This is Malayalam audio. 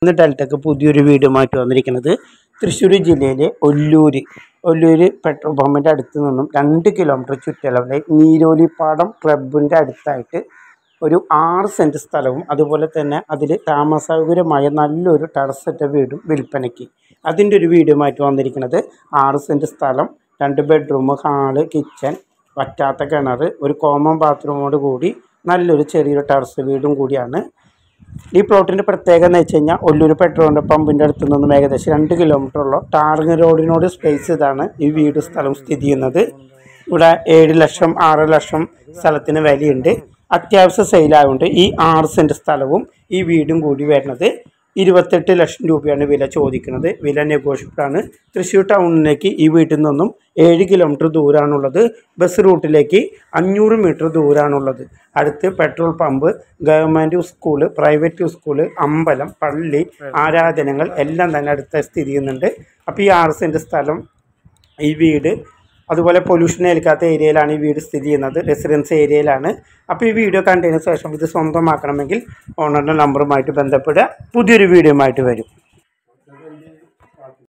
ഡെൽറ്റക്ക് പുതിയൊരു വീടുമായിട്ട് വന്നിരിക്കുന്നത് തൃശ്ശൂർ ജില്ലയിലെ ഒല്ലൂർ പെട്രോൾ പമ്പിൻ്റെ അടുത്ത് നിന്നും 2 കിലോമീറ്റർ ചുറ്റളവിലെ നീരോലിപ്പാടം ക്ലബിൻ്റെ അടുത്തായിട്ട് ഒരു 6 സെൻറ്റ് സ്ഥലവും അതുപോലെ തന്നെ അതിൽ താമസസൗകര്യമായ നല്ലൊരു ടെറസിട്ട വീടും വിൽപ്പനയ്ക്ക്. അതിൻ്റെ ഒരു വീടുമായിട്ട് വന്നിരിക്കുന്നത് 6 സെൻറ്റ് സ്ഥലം, 2 ബെഡ്റൂം, ഹാള്, കിച്ചൺ, വറ്റാത്ത കിണർ, ഒരു കോമൺ ബാത്റൂമോട് കൂടി നല്ലൊരു ചെറിയൊരു ടെറസ് വീടും കൂടിയാണ്. ഈ പ്ലോട്ടിൻ്റെ പ്രത്യേകത എന്ന് വെച്ച് കഴിഞ്ഞാൽ ഒല്ലൂർ പെട്രോൾ പമ്പിൻ്റെ അടുത്ത് നിന്നും ഏകദേശം 2 കിലോമീറ്ററുള്ള ടാറിങ് റോഡിനോട് സ്പേസ് ഇതാണ് ഈ വീട് സ്ഥലം സ്ഥിതി ചെയ്യുന്നത്. ഇവിടെ 7 ലക്ഷം 6 ലക്ഷം സ്ഥലത്തിന് വിലയുണ്ട്. അത്യാവശ്യം സെയിലായതുകൊണ്ട് ഈ 6 സെൻറ്റ് സ്ഥലവും ഈ വീടും കൂടി വരുന്നത് 28 ലക്ഷം രൂപയാണ് വില ചോദിക്കുന്നത്. വില നെഗോഷ്യബിളാണ്. തൃശ്ശൂർ ടൗണിലേക്ക് ഈ വീട്ടിൽ നിന്നും 7 കിലോമീറ്റർ ദൂരമാണുള്ളത്. ബസ് റൂട്ടിലേക്ക് 500 മീറ്റർ ദൂരമാണുള്ളത്. അടുത്ത് petrol pump, government school, private school, അമ്പലം, പള്ളി, ആരാധനകൾ എല്ലാം തന്നെ അടുത്ത് സ്ഥിതി ചെയ്യുന്നുണ്ട്. അപ്പോൾ ഈ 6 സെൻറ്റ് സ്ഥലം, ഈ വീട് അതുപോലെ പൊല്യൂഷൻ ഏൽക്കാത്ത ഏരിയയിലാണ് ഈ വീട് സ്ഥിതി ചെയ്യുന്നത്, റെസിഡൻസ് ഏരിയയിലാണ്. അപ്പോൾ ഈ വീഡിയോ കണ്ടതിന് ശേഷം ഇത് സ്വന്തമാക്കണമെങ്കിൽ ഓണറുടെ നമ്പറുമായിട്ട് ബന്ധപ്പെടുക. പുതിയൊരു വീഡിയോയുമായിട്ട് വരും.